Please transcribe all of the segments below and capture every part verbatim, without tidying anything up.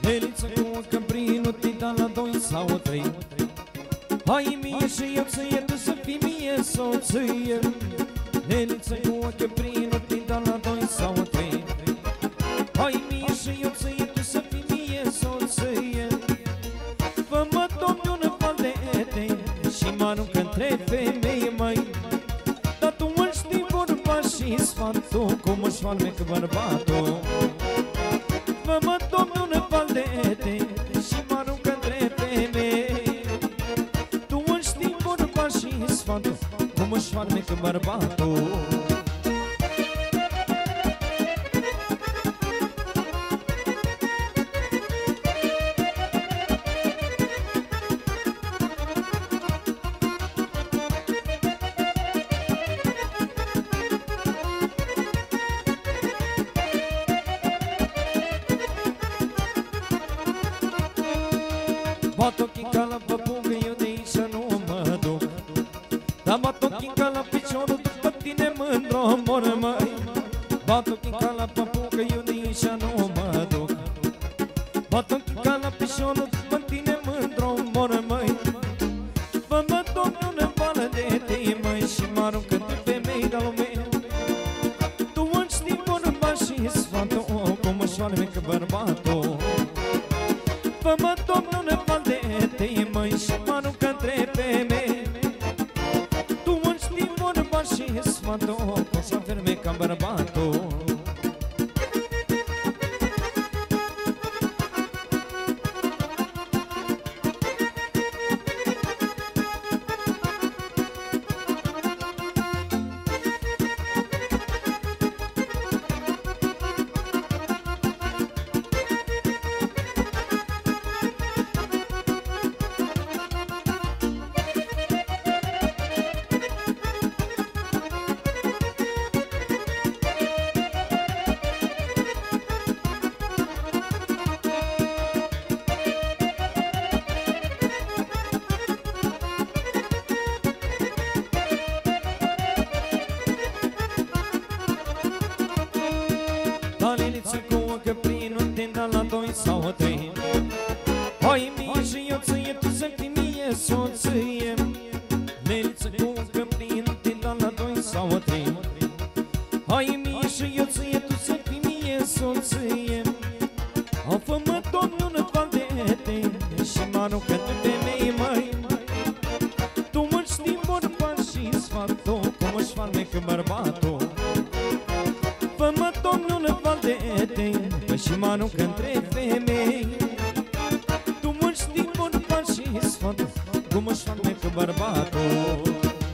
Neliță cu o căprină, te da la doi sau trei. Hai mie și eu ție, tu să fii mie soție. Neliță cu o căprină, te da la doi sau trei. Hai mie și eu ție, tu să fii mie soție. Fă-mă, Domnul, în val de ete și mă aruncă între femei, măi. Dar tu îl știi vorba și sfatul, cum își farmec bărbatul. Fă-mă, Domnul, în val de ete și mă aruncă între femei. Tu îl știi vorba și sfatul, cum își farmec bărbatul. Bat ochii ca la păpungă, eu de aici nu mă duc. Dar bat ochii ca la piciorul, după tine mândr-o mor, măi. Bat ochii ca la păpungă, eu de aici nu mă duc. Bat ochii ca la piciorul, după tine mândr-o mor, măi. Fă-mă, Domnul, în vală de tei, măi, și mă aruncă de femei de lume. Tu îl știi vorba și sfatul, cum își farmecă bărbatul. Fă-mă, Domnul, în val de ete, măi, și mă aruncă între femei. Tu îl știi vorba și sfatul, cum să fermecă bărbatul. La liniță cu o căprină, te da la doi sau trei. Hai mie și eu ție, tu să fii mie soție. Liniță cu o căprină, te da la doi sau trei. Hai mie și eu ție, tu să fii mie soție. Au fă-mă, Domnul, în val de ete și mă aruncă de femei, măi. Tu îl știi vorba și sfatul, cum își farmecă bărbatul. Fă-mă, Domnul, în val de ete și mă aruncă între femei. Tu îl știi vorba și sfatul, cum își farmecă bărbatul.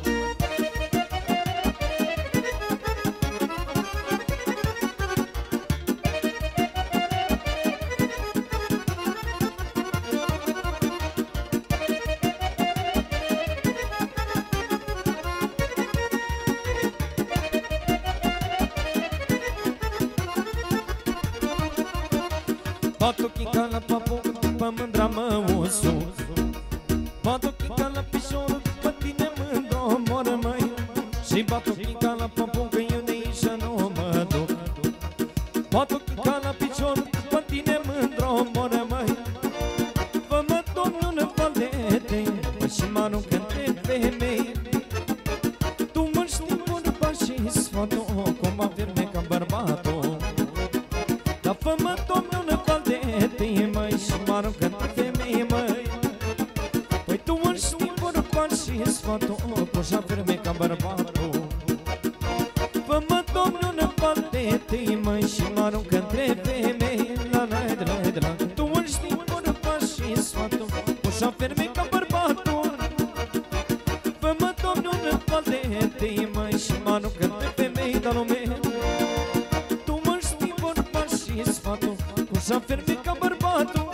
Bat ochii ca la păpungă, după mândra mă usuc. Bat ochii ca la piciorul, după tine mândr-o mor, măi. Și bat ochii ca la păpungă, eu de aici nu mă duc. Bat ochii ca la piciorul, după tine mândr-o mor, măi. Fă-mă, Domnul, în val de ete și mă aruncă între femei. Tu îl știi vorba și sfatul, cum mă fermecă bărbatul. Dar fă-mă, Domnul, în val de ete, măi, și mă aruncă între femei, măi. Păi tu îl știi vorba și sfatul, cum și-a fermecă bărbatul. Fă-mă, Domnul, în val de ete, măi, și mă aruncă între femei. La la la la la. Tu îl știi vorba și sfatul, cum și-a fermecă bărbatul. Fă-mă, Domnul, în val de ete, măi, și mă aruncă între femei de lume. Tu îl știi vorba și sfatul, cum să fermi ca bărbatul.